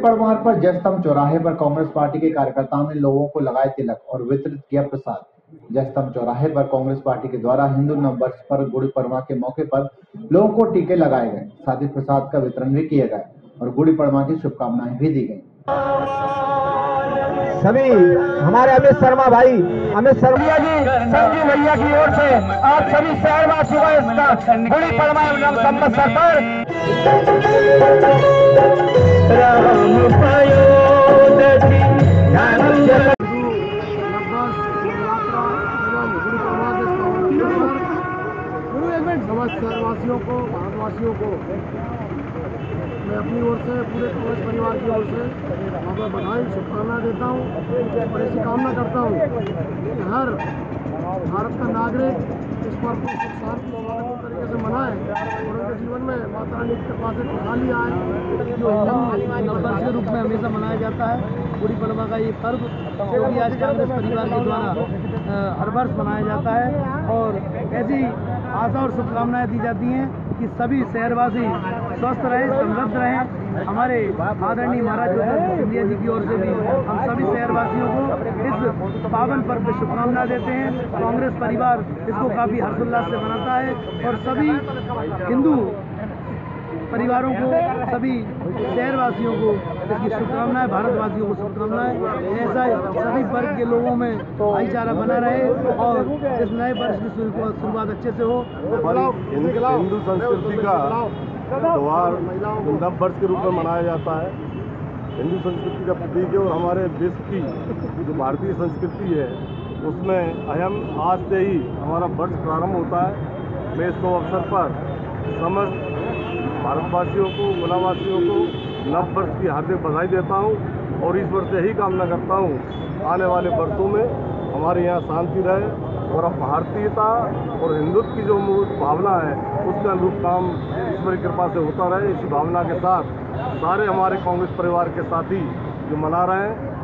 परमार पर जयस्तंभ चौराहे पर कांग्रेस पार्टी के कार्यकर्ताओं ने लोगों को लगाए तिलक और वितरित किया प्रसाद। जयस्तंभ चौराहे पर कांग्रेस पार्टी के द्वारा हिंदू नववर्ष पर गुड़ी पड़वा के मौके पर लोगों को टीके लगाए गए, साथ ही प्रसाद का वितरण भी किया गया और गुड़ी पड़वा की शुभकामनाएं भी दी गई। सभी हमारे अमित शर्मा भाई, अमित शर्मा जी, संजीव भैया की ओर से आप सभी शहरवासियों का इसका गुड़ी पड़वा संवत्सर पर समस्त शहरवासियों को, भारतवासियों को मैं अपनी ओर से, पूरे कांग्रेस परिवार की ओर से बहुत बहुत बधाई, शुभकामना देता हूँ और ऐसी कामना करता हूँ कि हर भारत का नागरिक इस पर्व को सुख शांति और तरीके से मनाए और उनके जीवन में माता रानी की कृपा से खुशहाली आए। जो हिंदू नववर्ष के रूप में हमेशा मनाया जाता है, गुड़ी पड़वा का ये पर्व जो भी आज कांग्रेस परिवार के द्वारा हर वर्ष मनाया जाता है और ऐसी आशा और शुभकामनाएं दी जाती हैं कि सभी शहरवासी स्वस्थ रहें, समृद्ध रहें। हमारे आदरणीय महाराज ज्योतिरादित्य सिंधिया जी की ओर से भी हम सभी शहरवासियों को इस पावन पर्व पर शुभकामना देते हैं। कांग्रेस परिवार इसको काफ़ी हर्षोल्लास से मनाता है और सभी हिंदू परिवारों को, सभी शहरवासियों को इसकी शुभकामनाएं, भारतवासियों को शुभकामनाएं। ऐसा सभी वर्ग के लोगों में भाईचारा बना रहे और इस नए वर्ष की शुरुआत अच्छे से हो। हिंदू संस्कृति का त्योहार नव वर्ष के रूप में मनाया जाता है। हिंदू संस्कृति का प्रतीक है और हमारे देश की जो भारतीय संस्कृति है उसमें अहम आज से ही हमारा वर्ष प्रारंभ होता है। मैं इस अवसर पर समस्त भारतवासियों को, गोलावासियों को नव वर्ष की हार्दिक बधाई देता हूं और ईश्वर से यही कामना करता हूं आने वाले वर्षों में हमारे यहाँ शांति रहे और भारतीयता और हिंदुत्व की जो मूल भावना है उसका अनुरूप काम ईश्वर की कृपा से होता रहे। इसी भावना के साथ सारे हमारे कांग्रेस परिवार के साथी जो मना रहे हैं